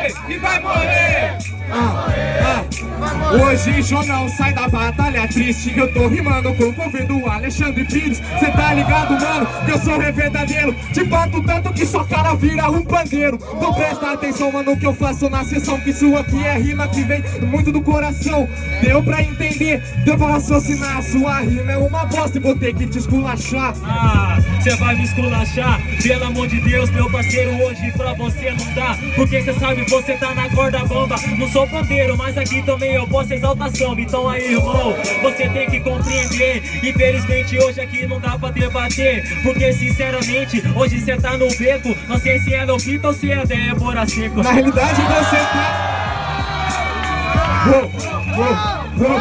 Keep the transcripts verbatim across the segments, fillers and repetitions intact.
morrer e vai morrer. Ah, ah. Hoje Jonão sai da batalha triste. Eu tô rimando com o convido Alexandre Pires. Cê tá ligado, mano, que eu sou rei verdadeiro. Te bato tanto que sua cara vira um pandeiro. Então presta atenção, mano, que eu faço na sessão. Que isso aqui é rima que vem muito do coração. Deu pra entender, deu pra raciocinar. Sua rima é uma bosta e vou ter que te esculachar. Ah, cê vai me esculachar. Pelo amor de Deus, meu parceiro, hoje pra você não dá. Porque cê sabe, você tá na corda bamba. Não sou pandeiro, mas aqui também eu posso exaltação. Então aí, irmão, você tem que compreender. Infelizmente hoje aqui não dá pra debater. Porque sinceramente, hoje cê tá no beco. Não sei se é no Pita ou se é Débora Seco. Na realidade você tá... Uou, uou, uou.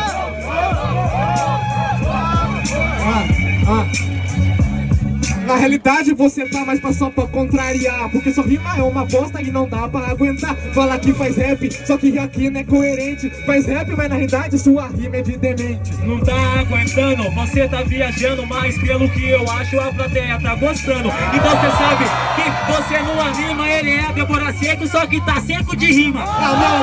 Ah, ah. Na realidade você tá mais pra só pra contrariar. Porque sua rima é uma bosta e não dá pra aguentar. Fala que faz rap, só que aqui não é coerente. Faz rap, mas na realidade sua rima é de demente. Não tá aguentando, você tá viajando. Mas pelo que eu acho a plateia tá gostando. Então você sabe que você não anima. Ele é Débora Seco, só que tá seco de rima. Ah, mano.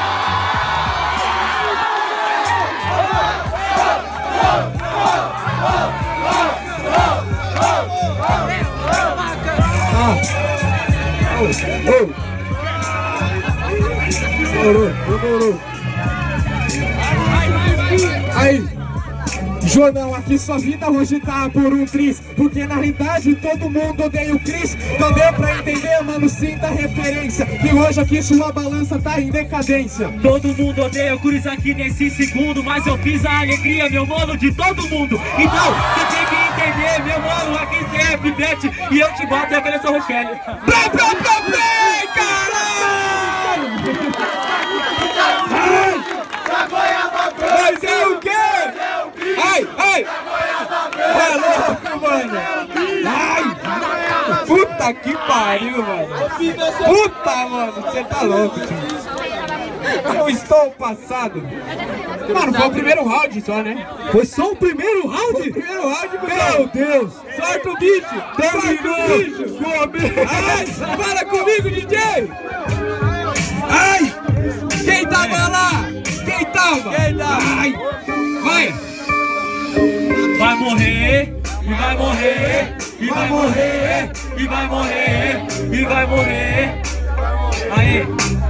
Oh, oh. Demorou, demorou. Aí, Jonão, aqui sua vida hoje tá por um tris. Porque na realidade todo mundo odeia o Cris. Então deu pra entender, mano, sinta a referência. Que hoje aqui sua balança tá em decadência. Todo mundo odeia o Cris aqui nesse segundo. Mas eu fiz a alegria, meu mano, de todo mundo. Então, você tem que entender, meu mano, aqui cê é pivete. E eu te boto e a Vanessa Rochelle. Play, play, play, play, caralho! Mas é o quê? Ai, ai! É louco, mano! Ai! Puta que pariu, mano! Puta, mano! Você tá louco, tio! Eu estou passado! Mano, foi o primeiro round só, né? Foi só o primeiro round? Foi o primeiro round, meu Deus! Sorte o beat! Sorte o bicho! Ai, fala comigo, D J! Ai! Quem tava lá? Quem tava? Quem tava? Ai! Vai! Vai morrer, e vai morrer, e vai morrer, e vai morrer, e vai morrer. Aí.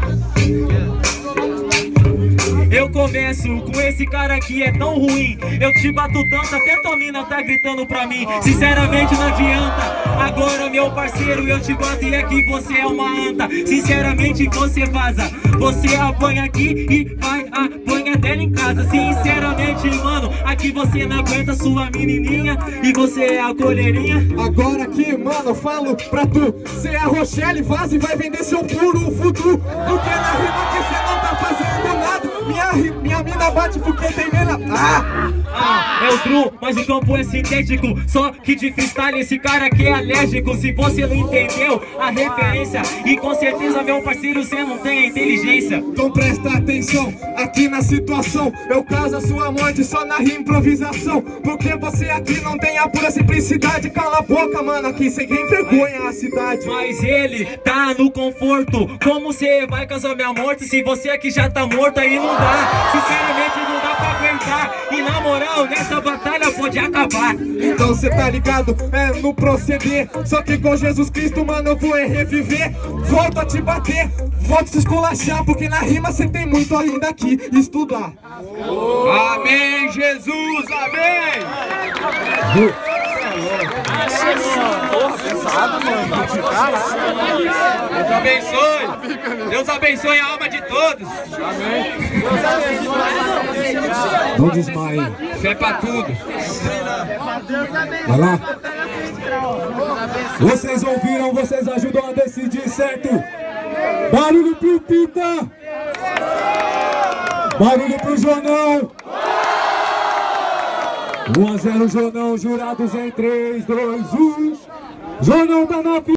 Eu começo com esse cara que é tão ruim. Eu te bato tanto, até tua mina tá gritando pra mim. Sinceramente não adianta. Agora meu parceiro, eu te bato e aqui você é uma anta. Sinceramente você vaza. Você apanha aqui e vai apanha dela em casa. Sinceramente, mano, aqui você não aguenta sua menininha. E você é a colherinha. Agora aqui, mano, eu falo pra tu. Cê é a Rochelle, vaza e vai vender seu puro futuro. Porque na rima que cê não tá fazendo nada. Minha, minha mina bate porque tem mina. Ah! Ah, é o Dru, mas o campo é sintético. Só que de freestyle esse cara aqui é alérgico. Se você não entendeu a referência, e com certeza, meu parceiro, você não tem a inteligência. Então presta atenção, aqui na situação. Eu caso a sua morte só na improvisação. Porque você aqui não tem a pura simplicidade. Cala a boca, mano, aqui sem quem envergonha a cidade. Mas ele tá no conforto. Como você vai causar minha morte se você aqui já tá morto? Aí não dá, sinceramente não dá pra aguentar. E na moral, nessa batalha pode acabar. Então cê tá ligado, é no proceder. Só que com Jesus Cristo, mano, eu vou é reviver. Volto a te bater, volto a te esculachar. Porque na rima cê tem muito ainda aqui estudar. Amém, Jesus, amém! Deus abençoe! Deus abençoe a alma de todos! Amém! Não desmaie. Fé pra tudo! Vai lá. Vocês ouviram, vocês ajudam a decidir, certo? Barulho pro Pita! Barulho pro Jonão! um a zero Jonão, jurados em três, dois, um. Jonão tá na